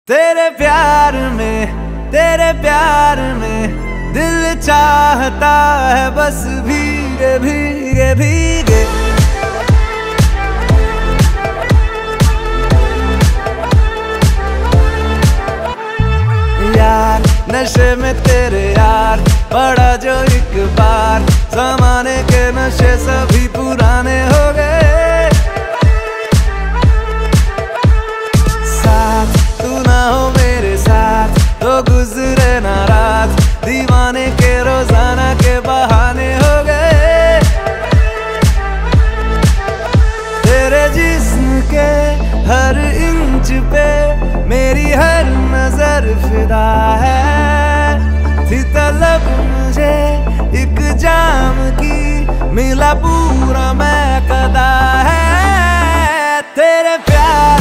तेरे प्यार में दिल चाहता है बस भीगे भीगे भीगे। यार नशे में तेरे यार पड़ा जो एक बार, जमाने के नशे सभी पुराने हो गए। साथ तू ना हो मेरे साथ तो गुजरे ना रात, दीवाने के रोजाना के बहाने हो गए। तेरे जिस्म के हर इंच पे मेरी हर नजर फिदा है। थी तलब मुझे एक जाम की, मिला पूरा मैं कदा है। तेरे प्यार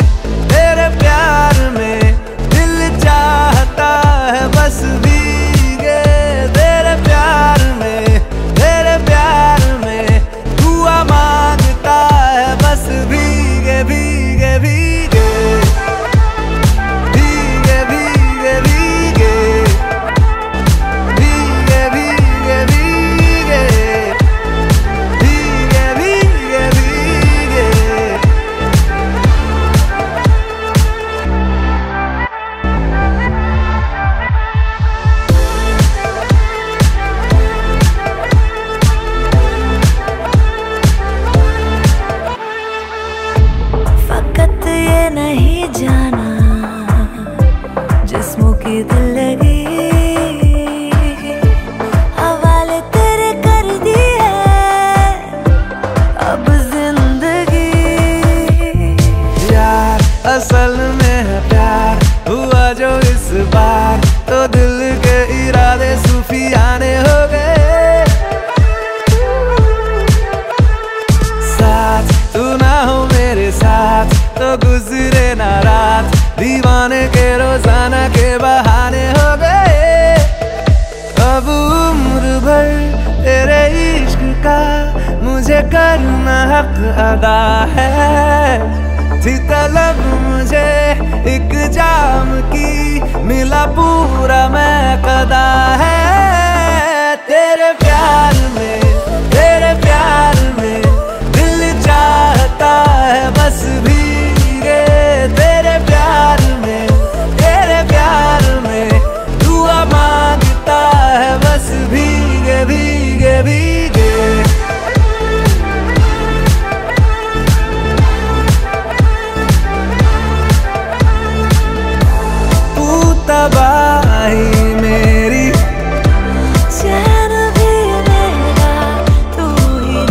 में दिल चाहता है बस भीगे। तेरे प्यार में दुआ मांगता है बस भीगे भीगे भीगे भीगे भीगे भीगे भीगे भीगे भीगे भीगे भीगे भीगे। फकत ये नहीं जाना जिस्मों की दिल लगी, हवाले तेरे कर दी है अब जिंदगी। यार असल में है प्यार हुआ जो इस बार, तो दिल के इरादे सूफियाने हो गए। साथ तू ना हो मेरे साथ तो गुजरे ना रात, दीवाने के रोजाना के बहाने हो गए। अब उम्र भर तेरे इश्क का मुझे करना हक अदा है। थी तलब मुझे एक जाम की, मिला पूरा मैं कदा है। तेरे प्यार में दिल चाहता है बस भीगे। तेरे प्यार में दुआ मांगता है बस भीगे भीगे भीगे तू तबाही मेरी चैन भी मेरा तू ही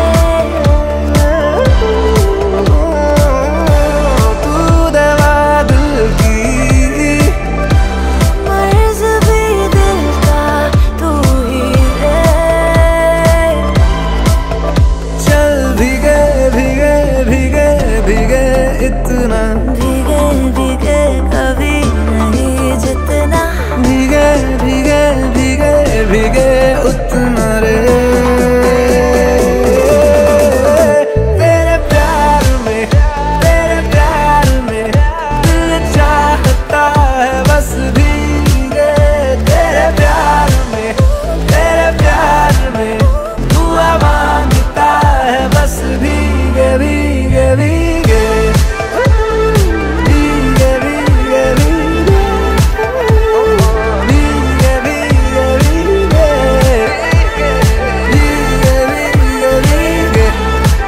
तू दवा दिल की, मर्ज भी दिल का तू ही चल भीगे भीगे भीगे भीगे इतना, भीगे भीगे कभी नहीं जितना, भीगे भीगे भीगे भीगे उतना रे। तेरे प्यार में दिल चाहता है बस भीगे। तेरे प्यार में दुआ मांगता है बस भीगे भीगे भीगे भीगे भीगे भीगे भीगे भीगे भीगे भीगे भीगे।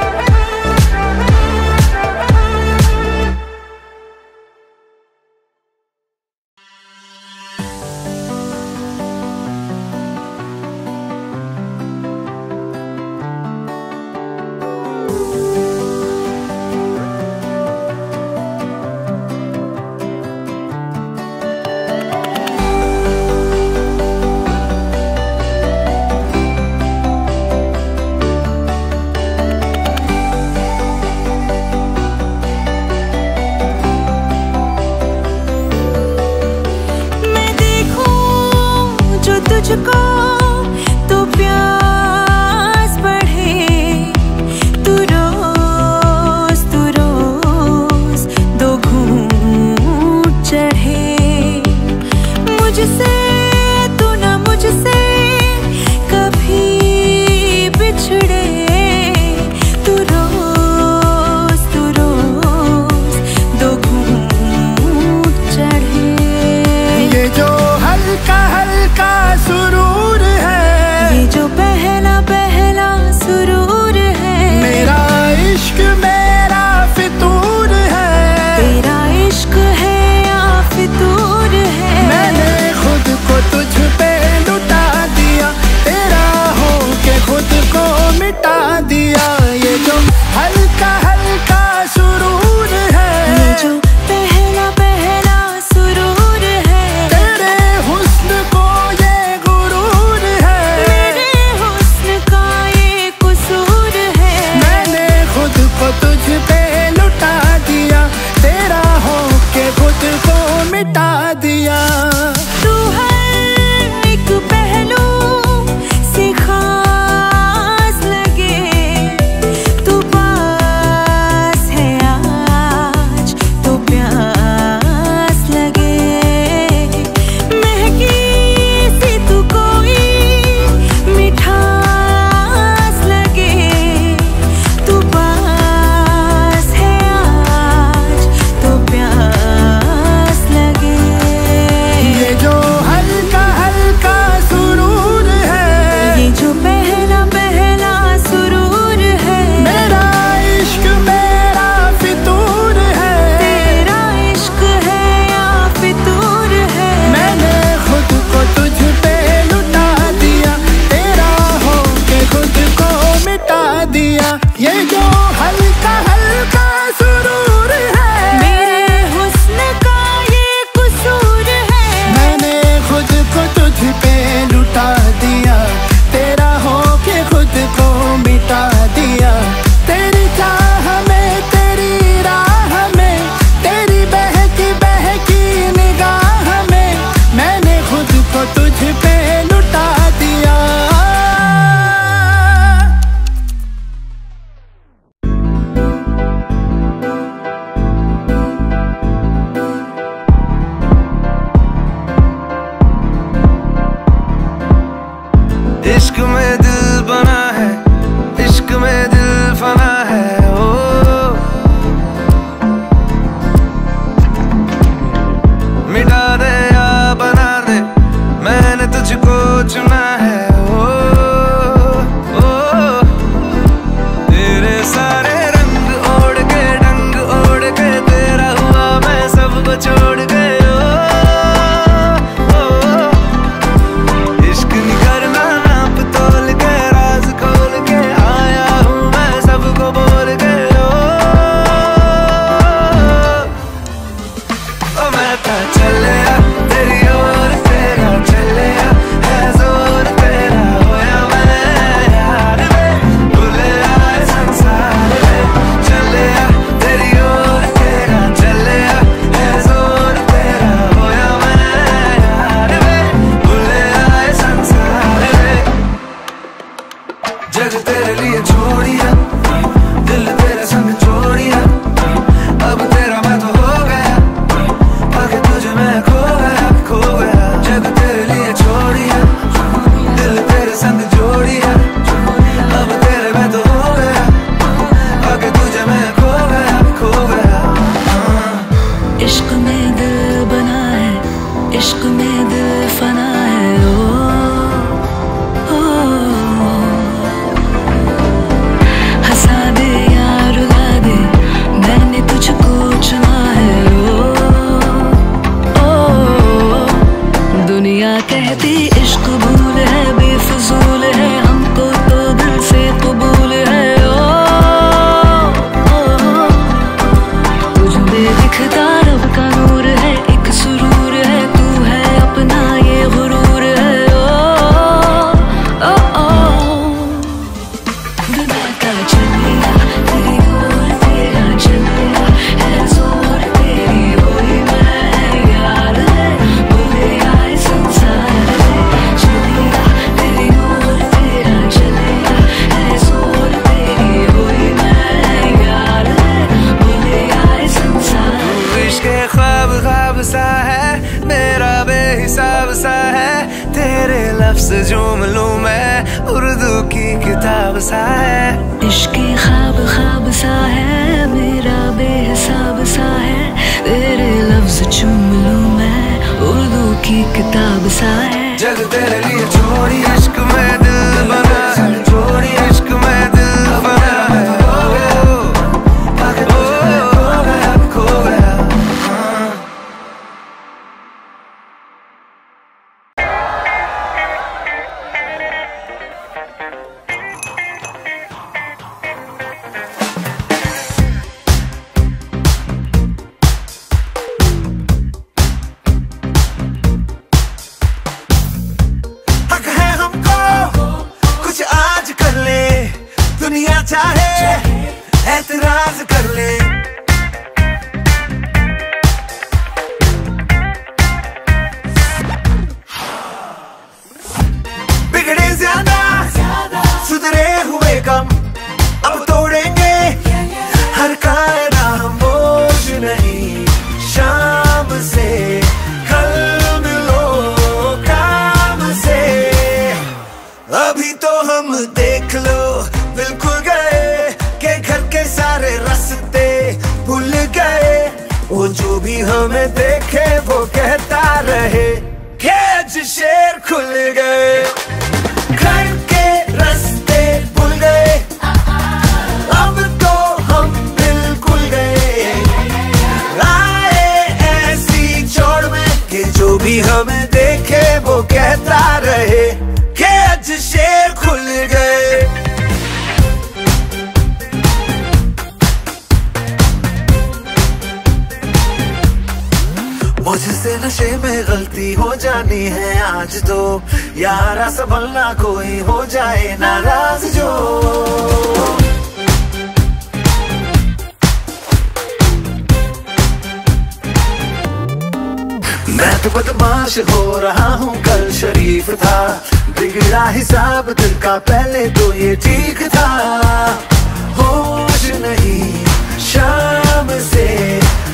मैं देखूं जो तुझको तो प्यास बढ़े। तू रोज दो घूंट चढ़े। मिटा दिया। तू हर एक पहलू से खास लगे, तू पास है आज तो प्यास लगे। महकी सी तू कोई मिठास लगे, तू पास है आज तो प्यास लगे। ये जो हल्का हल्का सुरूर है, ये जो पहला पहला सुरूर है, मेरा इश्क मेरा फितूर है। तेरा इश्क है या फितूर है। मैंने खुद को तुझ पे लुटा दिया, तेरा हो के खुद को मिटा दिया। ये जो हल्का हल्का सुरूर है, मेरे हुस्न का ये कसूर है। मैंने खुद को तुझ पे लुटा दिया, तेरा हो के खुद को मिटा दिया। तेरी चाह में तेरी राह में, तेरी बहकी बहकी निगाह में, मैंने खुद को तुझ पे लुटा दिया। इश्क में दिल बना है, इश्क में दिल फना है। ओ मिटा दे या बना दे, मैंने तुझको चुना है। ओ तेरे सारे रंग ओढ़ के डंग ओढ़ के, तेरा हुआ मैं सबको छोड़ के। इश्क नहीं करना नाप तोल के, राज खोल के आया हूँ मैं सबको बोल के। ओ मैं तो चलिया तेरी ओर, तेरा चलिया है जोर, तेरा होया मैं यार में, भूले आए संसार में। चलिया तेरी ओर, तेरा चलिया है जोर, तेरा होया मैं यार में, भूले आए संसार में। जग तेरे लिए छोड़िया, दिल तेरे संग छोड़िया, अब तेरा मैं तो हो गया, आगे तुझे मैं खो गया, खो गया। जग तेरे लिए छोड़िया, दिल तेरे संग जोड़िया, अब तेरे मैं तो हो गया, आगे तुझे मैं खो गया, खो गया। इश्क में दिल बना है, इश्क में दिल फना है। ओ हंसा दे या रुला दे, मैंने तुझको चुना है। ओ दुनिया कहती इश्क भूल है, बेफजूल है, हमको तो दिल से कबूल है। तुझ में दिखता रब का नूर है, एक सुरूर है, तू है अपना ये गुरूर है। दुनिया का चलिया तेरी ओर, तेरा चलिया है जोर, तेरी होई मैं यार है, भूले आए संसार में। चलिया तेरी ओर, तेरा चलिया है जोर, तेरी होई मैं यार है, भूले आए संसार में। इश्क ख्वाब ख्वाब सा है, मेरा बेहिसाब सा है, तेरे लफ्ज झूम लूं मैं, उर्दू की किताब सा है। इश्क ख्वाब ख्वाब सा है, मेरा बेहिसाब सा है, तेरे लफ्ज चूम लूं मैं, उर्दू की किताब सा है। जग तेरे लिए छोड़ी, इश्क में दिल बना है, छोड़ी इश्क में दिल बना है। आगे तुझे मैं खो गया, खो गया। हक है हमको से, कल मिलो काम से। अभी तो हम देख लो बिल्कुल गए के घर के सारे रास्ते भूल गए। वो जो भी हमें देखे वो कहता रहे कि आज शेर खुल गए। घर के रास्ते भूल गए, अब तो हम बिल्कुल गए। आए ऐसी चौड़ में कि जो भी हमें देखे वो कहता रहे कि आज शेर खुल गए। मुझसे नशे में गलती हो जानी है आज तो, यारा संभलना कोई हो जाए नाराज जो। मैं तो बदमाश हो रहा हूँ, कल शरीफ था। बिगड़ा हिसाब दिल का पहले तो ये ठीक था। होश नहीं शाम से,